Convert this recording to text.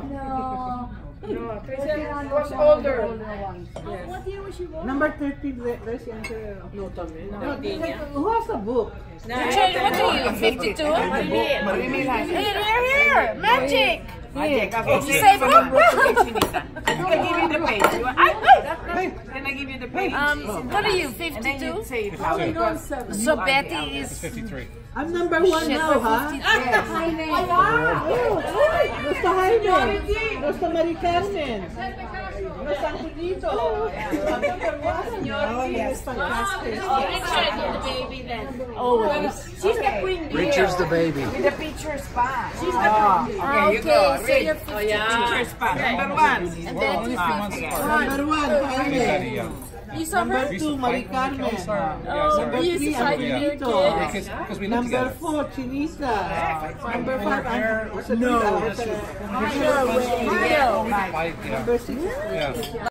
No. No, Christian was older. Yes. What year was she born? Number 13, Resian Guerrero. No, también. No, who has the book? Richard, what are you, 52? Here, magic! Magic. Okay. You say book? I can give you the page. Can I give you the page? What are you, And then you 52? say how it goes. So Betty is... 53. I'm number 1 now, ha? Yes. Gusto Jaime. Gusto Mari Carmen. Gusto Angelito. Oh, yes, fantastic. Richard, you're the baby then. She's the queen. Richard's the baby. With the picture spot. She's the queen. Okay, you go. so you're 52. Picture spot. Number 1. And Betty's 51. Number 1, Jaime. You saw her? Number 2, Mari Carmen. Oh, you used to fight with your Angelito. kids. Because we live Number together. 4, Chinita. Number 5, No. Number 6, Yeah. yeah.